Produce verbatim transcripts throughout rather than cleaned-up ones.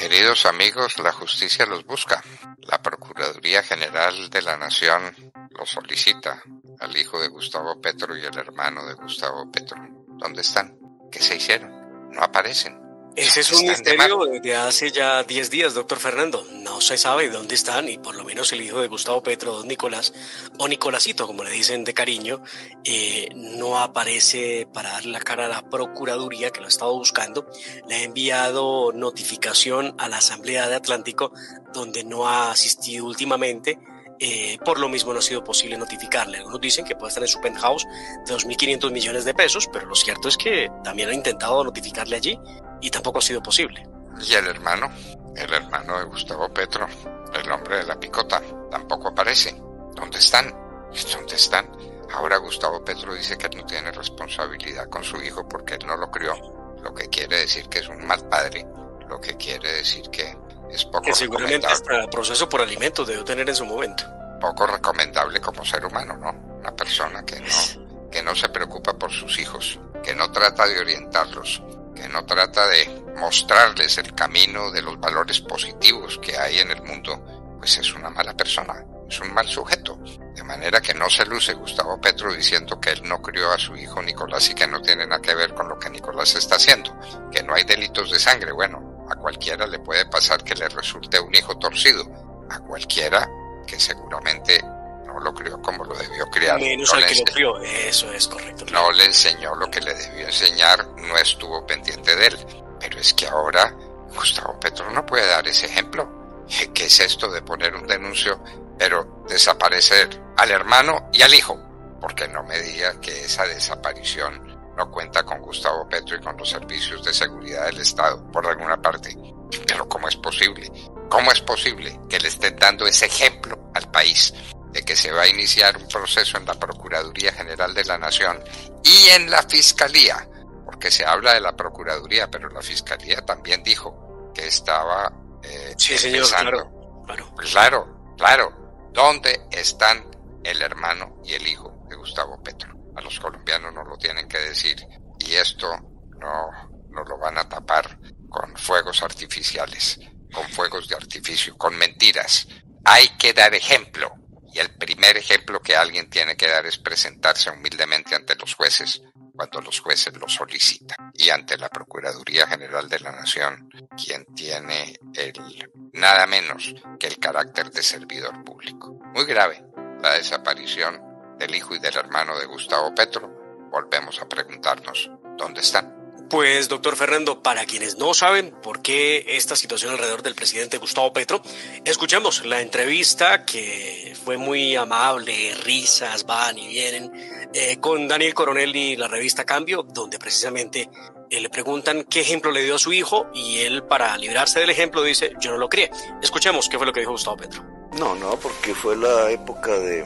Queridos amigos, la justicia los busca. La Procuraduría General de la Nación los solicita al hijo de Gustavo Petro y el hermano de Gustavo Petro. ¿Dónde están? ¿Qué se hicieron? No aparecen. Ese es un misterio desde hace ya diez días, doctor Fernando. No se sabe dónde están y por lo menos el hijo de Gustavo Petro, don Nicolás, o Nicolásito, como le dicen de cariño, eh, no aparece para dar la cara a la Procuraduría que lo ha estado buscando. Le ha enviado notificación a la Asamblea de Atlántico, donde no ha asistido últimamente. Eh, por lo mismo no ha sido posible notificarle. Algunos dicen que puede estar en su penthouse de dos mil quinientos millones de pesos, pero lo cierto es que también han intentado notificarle allí y tampoco ha sido posible. ¿Y el hermano? El hermano de Gustavo Petro, el hombre de la picota, tampoco aparece. ¿Dónde están? ¿Dónde están? Ahora Gustavo Petro dice que él no tiene responsabilidad con su hijo porque él no lo crió, lo que quiere decir que es un mal padre, lo que quiere decir que es poco que seguramente recomendable. hasta proceso por alimentos debió tener en su momento. Poco recomendable como ser humano, ¿no? Una persona que no, que no se preocupa por sus hijos, que no trata de orientarlos, que no trata de mostrarles el camino de los valores positivos que hay en el mundo, pues es una mala persona, es un mal sujeto. De manera que no se luce Gustavo Petro diciendo que él no crió a su hijo Nicolás y que no tiene nada que ver con lo que Nicolás está haciendo, que no hay delitos de sangre. Bueno, a cualquiera le puede pasar que le resulte un hijo torcido, a cualquiera que seguramente no lo crió como lo debió criar. Menos no al le que ense- lo crió, eso es correcto. No le enseñó lo que le debió enseñar, no estuvo pendiente de él. Pero es que ahora Gustavo Petro no puede dar ese ejemplo. ¿Qué es esto de poner un denuncio, pero desaparecer al hermano y al hijo? Porque no me diga que esa desaparición no cuenta con Gustavo Petro y con los servicios de seguridad del Estado por alguna parte. Pero ¿cómo es posible? ¿Cómo es posible que le estén dando ese ejemplo al país de que se va a iniciar un proceso en la Procuraduría General de la Nación y en la Fiscalía? Porque se habla de la Procuraduría, pero la Fiscalía también dijo que estaba eh, Sí, señor, empezando. claro, claro. Claro, claro. ¿Dónde están el hermano y el hijo de Gustavo Petro? A los colombianos nos lo tienen que decir, y esto no nos lo van a tapar con fuegos artificiales, con fuegos de artificio, con mentiras. Hay que dar ejemplo, y el primer ejemplo que alguien tiene que dar es presentarse humildemente ante los jueces cuando los jueces lo solicitan, y ante la Procuraduría General de la Nación, quien tiene el nada menos que el carácter de servidor público. Muy grave la desaparición del hijo y del hermano de Gustavo Petro. Volvemos a preguntarnos, ¿dónde están? Pues, doctor Fernando, para quienes no saben por qué esta situación alrededor del presidente Gustavo Petro, escuchemos la entrevista que fue muy amable, risas van y vienen, eh, con Daniel Coronel y la revista Cambio, donde precisamente eh, le preguntan qué ejemplo le dio a su hijo y él, para librarse del ejemplo, dice, yo no lo crié. Escuchemos qué fue lo que dijo Gustavo Petro. No, no, porque fue la época de,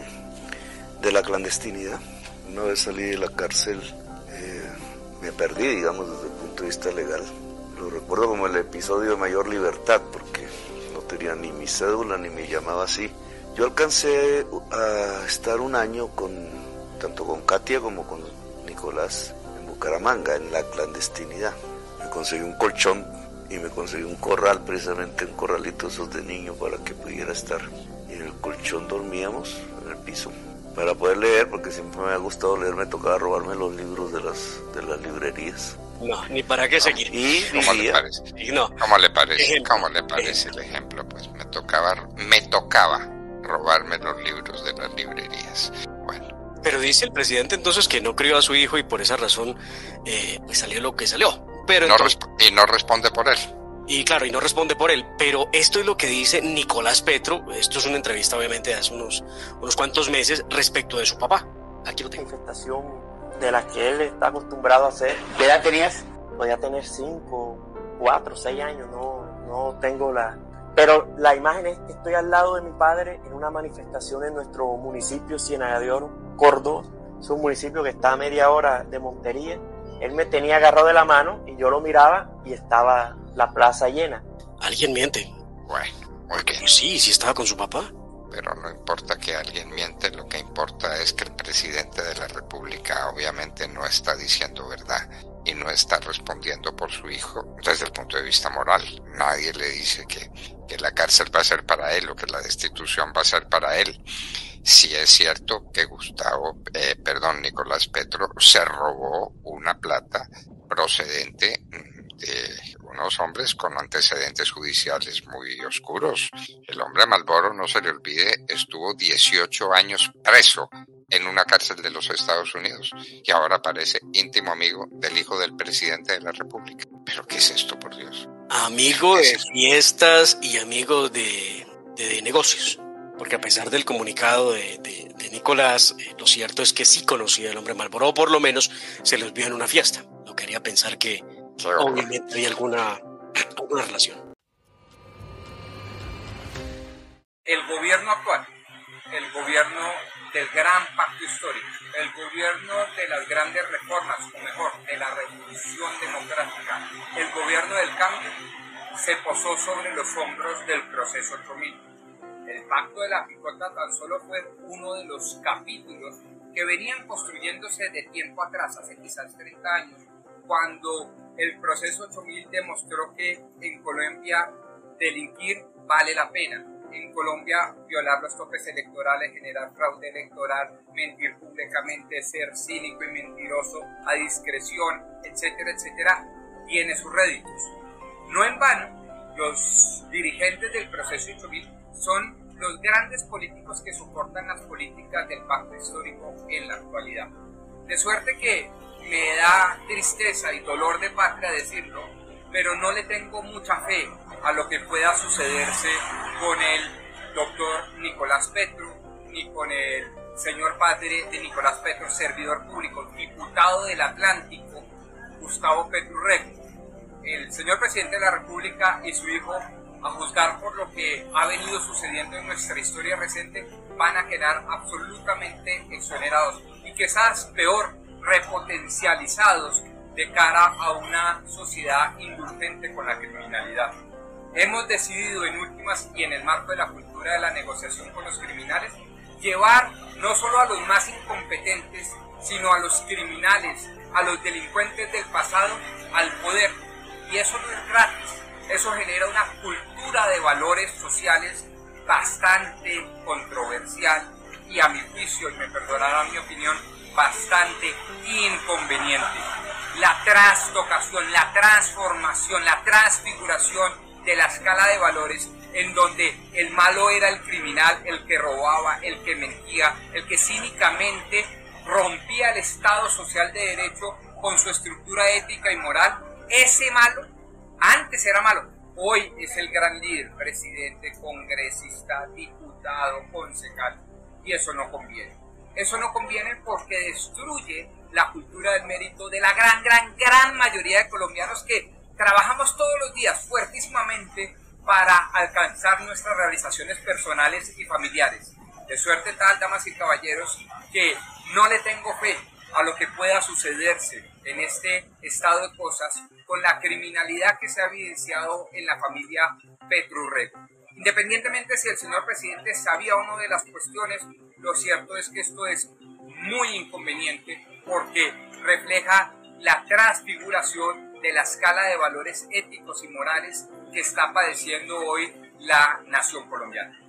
de la clandestinidad. Una vez salí de la cárcel, eh, me perdí, digamos, desde el punto de vista legal. Lo recuerdo como el episodio de mayor libertad, porque no tenía ni mi cédula, ni me llamaba así. Yo alcancé a estar un año con, tanto con Katia como con Nicolás, en Bucaramanga, en la clandestinidad. Me conseguí un colchón y me conseguí un corral, precisamente un corralito esos de niño para que pudiera estar. Y en el colchón dormíamos, en el piso, para poder leer, porque siempre me ha gustado leer, me tocaba robarme los libros de las, de las librerías. No, ni para qué seguir. Y ¿Cómo le vivía, parece? Y no. ¿Cómo le parece? Ejemplo. ¿Cómo le parece el ejemplo? Pues me tocaba, me tocaba robarme los libros de las librerías. Bueno, Pero dice el presidente entonces que no crió a su hijo y por esa razón eh, pues salió lo que salió. Pero no entonces, resp- y no responde por él. y claro, y no responde por él. Pero esto es lo que dice Nicolás Petro. Esto es una entrevista obviamente de hace unos, unos cuantos meses respecto de su papá. Aquí lo tengo. Manifestación de la que él está acostumbrado a hacer. ¿Qué edad tenías? Podía tener cinco, cuatro, seis años, no, no tengo la... Pero la imagen es que estoy al lado de mi padre en una manifestación en nuestro municipio, Ciénaga de Oro, Córdoba. Es un municipio que está a media hora de Montería. Él me tenía agarrado de la mano y yo lo miraba y estaba la plaza llena. Alguien miente. Bueno, muy bien. Pues sí, sí estaba con su papá. Pero no importa que alguien miente, lo que importa es que el presidente de la República obviamente no está diciendo verdad. y no está respondiendo por su hijo desde el punto de vista moral. Nadie le dice que, que la cárcel va a ser para él o que la destitución va a ser para él. Sí es cierto que Gustavo, eh, perdón, Nicolás Petro se robó una plata procedente de unos hombres con antecedentes judiciales muy oscuros. El hombre Malboro, no se le olvide, estuvo dieciocho años preso en una cárcel de los Estados Unidos y ahora parece íntimo amigo del hijo del presidente de la República. ¿Pero qué es esto, por Dios? Amigo de fiestas y amigo de, de, de negocios. Porque a pesar del comunicado de, de, de Nicolás, eh, lo cierto es que sí conocía al hombre Malboro, o por lo menos se los vio en una fiesta. No quería pensar que obviamente hay alguna, alguna relación. El gobierno actual, el gobierno del gran pacto histórico, el gobierno de las grandes reformas, o mejor, de la revolución democrática, el gobierno del cambio, se posó sobre los hombros del proceso ocho mil. El pacto de la picota tan solo fue uno de los capítulos que venían construyéndose de tiempo atrás, hace quizás treinta años, cuando el proceso ocho mil demostró que en Colombia delinquir vale la pena. En Colombia violar los topes electorales, generar fraude electoral, mentir públicamente, ser cínico y mentiroso a discreción, etcétera, etcétera, tiene sus réditos. No en vano, los dirigentes del proceso ocho mil son los grandes políticos que soportan las políticas del pacto histórico en la actualidad. De suerte que me da tristeza y dolor de patria decirlo, pero no le tengo mucha fe a lo que pueda sucederse con el doctor Nicolás Petro, ni con el señor padre de Nicolás Petro, servidor público, diputado del Atlántico, Gustavo Petro Rego. El señor presidente de la República y su hijo, a juzgar por lo que ha venido sucediendo en nuestra historia reciente, van a quedar absolutamente exonerados y quizás peor, repotencializados de cara a una sociedad indulgente con la criminalidad. Hemos decidido en últimas y en el marco de la cultura de la negociación con los criminales llevar no solo a los más incompetentes, sino a los criminales, a los delincuentes del pasado al poder. Y eso no es gratis. Eso genera una cultura de valores sociales bastante controversial y, a mi juicio, y me perdonarán mi opinión, bastante inconveniente. La trastocación, la transformación, la transfiguración de la escala de valores en donde el malo era el criminal, el que robaba, el que mentía, el que cínicamente rompía el Estado social de derecho con su estructura ética y moral. Ese malo antes era malo, hoy es el gran líder, presidente, congresista, diputado, concejal, y eso no conviene. Eso no conviene porque destruye la cultura del mérito de la gran, gran, gran mayoría de colombianos que trabajamos todos los días fuertísimamente para alcanzar nuestras realizaciones personales y familiares. De suerte tal, damas y caballeros, que no le tengo fe a lo que pueda sucederse en este estado de cosas con la criminalidad que se ha evidenciado en la familia Petro Rego. Independientemente si el señor presidente sabía o no de las cuestiones, lo cierto es que esto es muy inconveniente porque refleja la transfiguración de la escala de valores éticos y morales que está padeciendo hoy la nación colombiana.